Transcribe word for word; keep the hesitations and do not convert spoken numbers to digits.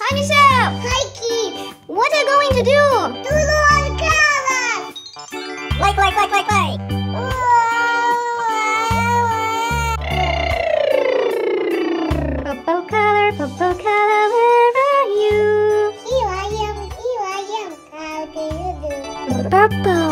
Hi, Michelle. Hi, kids. What are you going to do? Do all colors. Like, like, like, like, like. Purple color, purple color, where are you? Here I am, here I am. How do you do? Purple.